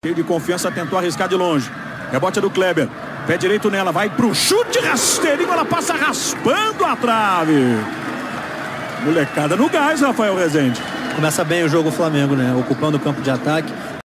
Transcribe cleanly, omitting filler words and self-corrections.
Cheio de confiança, tentou arriscar de longe. Rebote do Kleber. Pé direito nela, vai pro chute rasteirinho, ela passa raspando a trave. Molecada no gás, Rafael Rezende. Começa bem o jogo o Flamengo, né? Ocupando o campo de ataque.